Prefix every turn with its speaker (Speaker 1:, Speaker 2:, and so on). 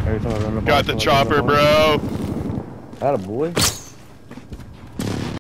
Speaker 1: Every time I run up
Speaker 2: Got the chopper, bro.
Speaker 1: Atta boy.